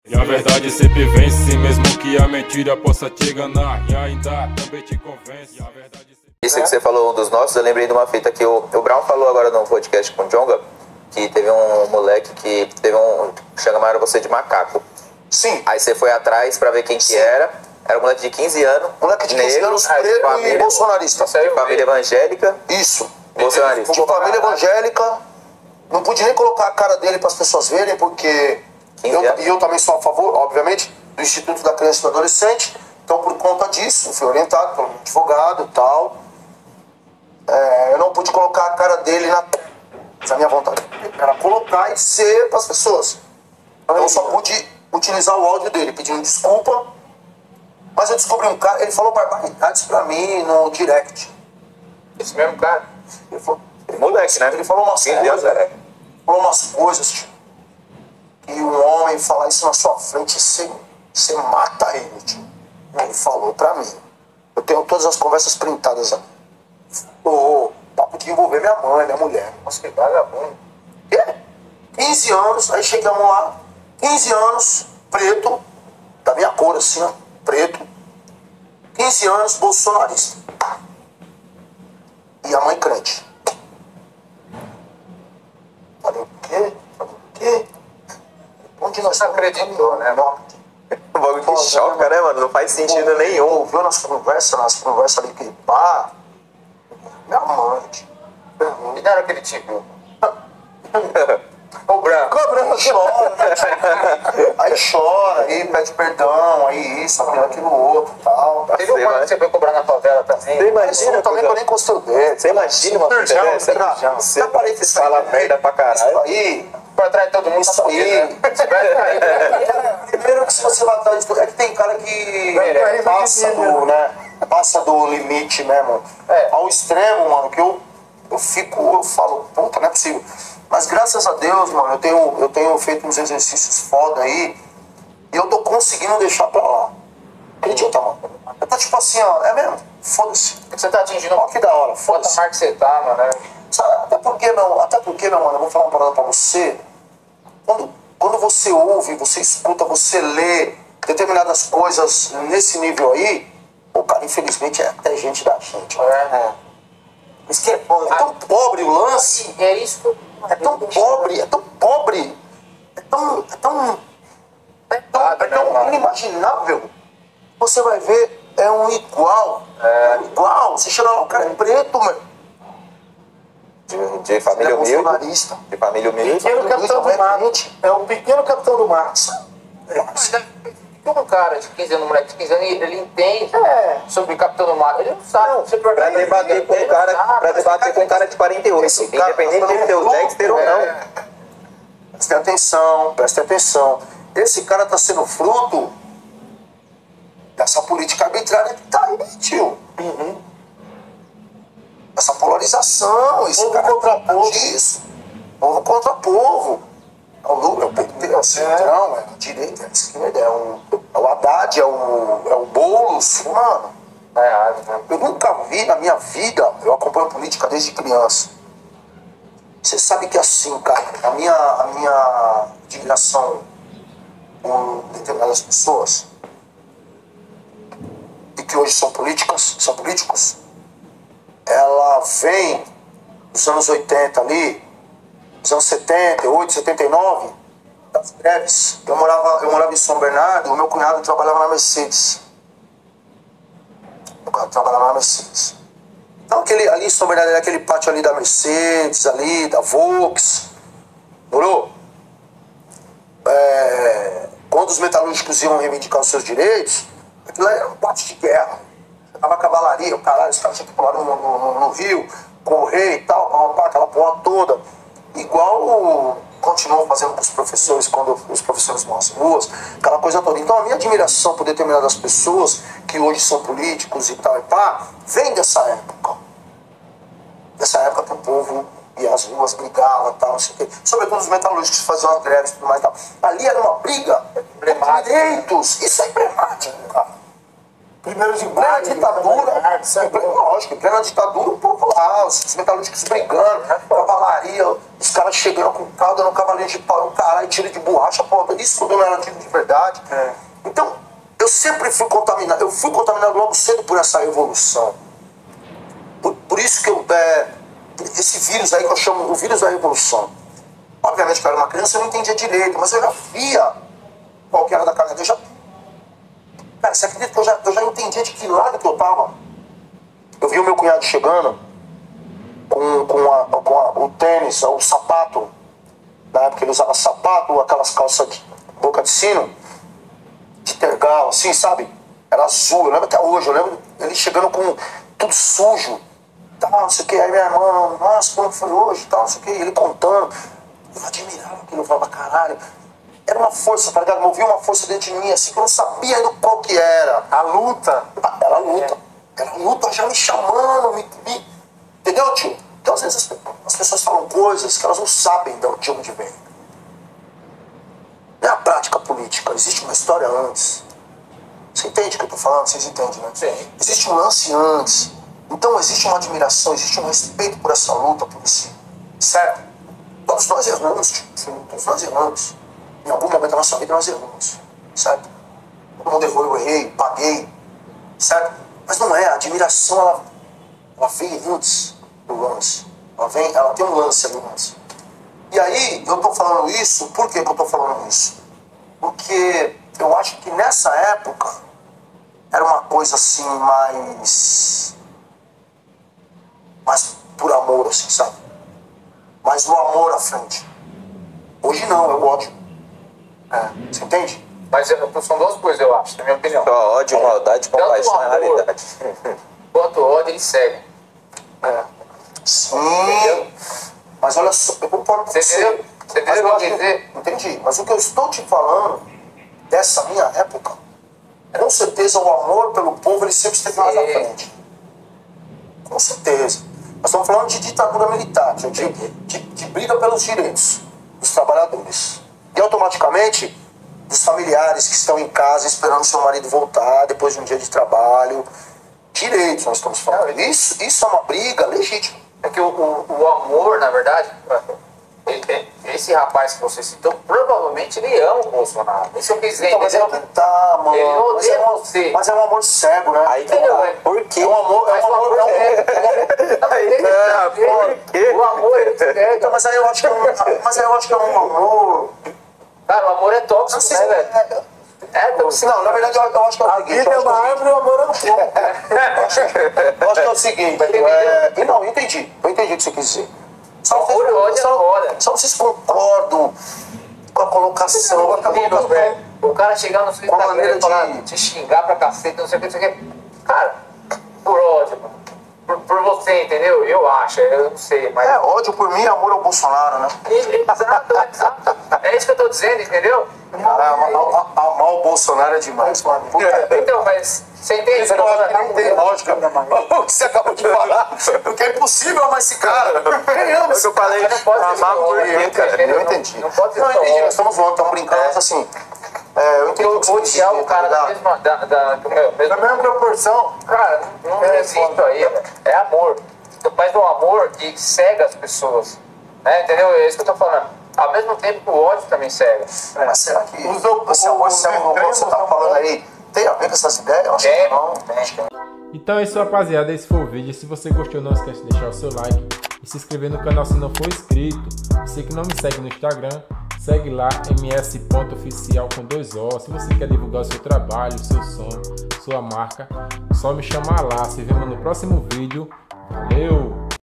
E a verdade sempre vence, mesmo que a mentira possa te enganar, e ainda também te convence. A verdade sempre... Isso que você falou, um dos nossos, eu lembrei de uma fita que o Brown falou agora no podcast com o Djonga, que teve um moleque que chamaram você de macaco. Sim. Aí você foi atrás pra ver quem que era um moleque de 15 anos. Moleque de 15 anos, preto e bolsonarista. De família evangélica. Isso. Bolsonarista. De família evangélica. Não pude nem colocar a cara dele para as pessoas verem, porque eu também sou a favor, obviamente, do Instituto da Criança e do Adolescente. Então, por conta disso, fui orientado pelo advogado e tal. Eu não pude colocar a cara dele na minha vontade. Era colocar e ser para as pessoas. Eu só pude utilizar o áudio dele, pedindo desculpa. Mas eu descobri um cara, ele falou barbaridades pra mim no direct. Esse mesmo cara? Ele falou, moleque, né? Ele falou umas coisas, falou umas coisas, tio. E um homem falar isso na sua frente, você mata ele, tio. Ele falou pra mim. Eu tenho todas as conversas printadas ali. Papo de envolver minha mãe, minha mulher. Nossa, que vagabundo. 15 anos, aí chegamos lá, 15 anos, preto, da minha cor assim, ó, preto, 15 anos, bolsonarista. E a mãe crente. Falei, o quê? Onde nós acreditou, né? O bagulho que choca, né, mano? Não faz sentido nenhum. Ouviu nas conversas ali que pá, minha mãe. E não era aquele tipo? O branco. Chora. Aí chora, aí pede perdão, aí isso, aquilo outro e tal. Teve um mano que você foi cobrar na favela também. Você imagina também que eu nem encostei o dedo. Você imagina uma coisa dessa? Você fala merda pra caralho. Isso aí. Pra trás de todo mundo. Isso aí. Primeiro que se você vai atrás de tudo, é que tem cara que passa do limite mesmo. Ao extremo, mano, que eu falo, puta, não é possível. Mas graças a Deus, mano, eu tenho feito uns exercícios foda aí e eu tô conseguindo deixar pra lá. Acredita, mano? Tá tipo assim, ó, é mesmo? Foda-se. Você tá atingindo Ó, que da hora, foda-se. foda-se. Que você tá, mano. Até porque, meu mano, eu vou falar uma parada pra você. Quando você ouve, você escuta, você lê determinadas coisas nesse nível aí, o cara, infelizmente, é até gente da gente. Mas que é tão pobre o lance. É isso. É tão pobre. É tão inimaginável. Você vai ver, é um igual. Igual. Você chega lá, o cara é preto, mano. De família humilde. Bolsonarista. De família humilde. Pequeno capitão do mato. É o pequeno capitão do mato. Como um cara de 15 anos, um moleque de 15 anos, ele entende sobre o Capitão do Mato. Ele não sabe. Pra debater com um cara de 48, independente de ele ter o Dexter ou não. Preste atenção. Esse cara tá sendo fruto dessa política arbitrária que tá aí, tio. Essa polarização, esse cara contra povo. Isso. Povo contra povo. É o Lula, é o PT, é o Centrão, é a direita, é a esquerda, é o Haddad, é o Boulos, mano. Eu nunca vi na minha vida, eu acompanho política desde criança. Você sabe que assim, cara, a minha admiração por determinadas pessoas, e que hoje são políticos, ela vem dos anos 80 ali, nos anos 78, 79, das greves. Eu morava em São Bernardo, o meu cunhado trabalhava na Mercedes. Então ali em São Bernardo, aquele pátio ali da Mercedes, ali, da Volks. Morou? Quando os metalúrgicos iam reivindicar os seus direitos, aquilo era um pátio de guerra. Tava cavalaria, o caralho, os caras tinham que pular no rio, correr e tal, aquela porra toda. Igual continuam fazendo com os professores quando os professores vão às ruas, aquela coisa toda. Então a minha admiração por determinadas pessoas que hoje são políticos e tal e pá, vem dessa época. Dessa época que o povo ia às ruas, brigava e tal, não sei o quê. Sobretudo os metalúrgicos faziam as greves e tudo mais e tal. Ali era uma briga por direitos. Isso é emblemático, cara. Primeiro de plena ditadura, lógico, em plena ditadura, o povo lá, os metalúrgicos brigando, cavalaria, os caras chegando com o carro, dando cavalinho de pau, caralho, tiro de borracha, pô, isso tudo não era tiro de verdade. Então, eu sempre fui contaminado, logo cedo por essa revolução. Por isso que esse vírus aí que eu chamo o vírus da revolução. Obviamente que eu era uma criança, eu não entendia direito, mas eu já via qual que era da caneta. Cara, você acredita que eu já entendia de que lado que eu tava? Eu vi o meu cunhado chegando com o tênis, o sapato. Na época ele usava sapato, aquelas calças de boca de sino, de tergal, assim, sabe? Era azul, eu lembro até hoje, eu lembro ele chegando com tudo sujo, tal, não sei o que. Aí minha irmã, nossa, como foi hoje, tal, não sei o que. Ele contando, eu admirava aquilo, eu falava, caralho. Era uma força, tá ligado? Eu movia uma força dentro de mim, assim, que eu não sabia ainda qual que era. A luta. Era a luta. Era a luta já me chamando, entendeu, tio? Então, às vezes, as pessoas falam coisas que elas não sabem de onde vem. Não é a prática política, existe uma história antes. Você entende o que eu tô falando? Vocês entendem, né? Sim. Existe um lance antes. Então, existe uma admiração, existe um respeito por essa luta, por esse... Certo? Todos nós erramos, tio. Todos nós erramos. Em algum momento da nossa vida nós erramos, certo? Todo mundo errou, eu errei, paguei, certo? Mas não é, a admiração ela vem antes do lance. Ela tem um lance ali antes. E aí, eu tô falando isso, por que eu tô falando isso? Porque eu acho que nessa época era uma coisa assim mais por amor, assim, sabe? Mais o amor à frente. Hoje não, é o ódio. Você entende? Mas são duas coisas, eu acho, na minha opinião. Só ódio, maldade, compaixão é realidade. Quanto ódio, eles seguem. Sim. Entendeu? Mas olha só, eu concordo com você. Entendeu? Você entendeu o que eu quero dizer? Entendi. Mas o que eu estou te falando dessa minha época, com certeza o amor pelo povo ele sempre esteve mais à frente. Com certeza. Nós estamos falando de ditadura militar, de briga pelos direitos dos trabalhadores. E automaticamente, dos familiares que estão em casa esperando seu marido voltar depois de um dia de trabalho. Direitos nós estamos falando. Isso é uma briga legítima. É que o amor, na verdade, esse rapaz que você citou, provavelmente ele ama o Bolsonaro. Isso eu quis dizer. Então, mas é que tá, mano. Ele não odeia você. Mas é um amor cego, né? Aí por quê? É um amor. O amor é cego. Então, mas aí eu acho que é um amor. Cara, o amor é tóxico, né, velho? É tóxico. Não, na verdade eu acho que é o seguinte. A vida é uma árvore e o amor é um tronco. Eu acho que é o seguinte. Não, eu entendi o que você quis dizer. Só vocês concordam com a colocação. O cara chegar no seu Instagram e falar, te xingar pra cacete, não sei o que. Cara, por ódio, mano. Por você, entendeu? Eu acho, eu não sei, mas... ódio por mim e amor ao Bolsonaro, né? Exato. É isso que eu tô dizendo, entendeu? Amar o Bolsonaro é demais, mano. Então, mas você entende? Não tem lógica. O que você acabou de falar? Porque é impossível amar esse cara. Eu falei, amar por quê, cara? Eu entendi. Não pode ser Não, entendi, nós estamos voando, estamos brincando, mas assim... eu entendi o que você odiar o cara da mesma proporção. Cara, não existe isso aí, velho. É amor. Mas o amor que cega as pessoas. Né? Entendeu? É isso que eu tô falando. Ao mesmo tempo que o ódio também cega. Mas será que esse amor cego que você tá falando aí tem a ver com essas ideias? Eu acho que não. Então é isso, rapaziada. Esse foi o vídeo. Se você gostou, não esquece de deixar o seu like e se inscrever no canal se não for inscrito. Você que não me segue no Instagram, segue lá, ms.oficial com 2 O. Se você quer divulgar o seu trabalho, o seu som, sua marca, só me chamar lá. Se vemos no próximo vídeo. Valeu!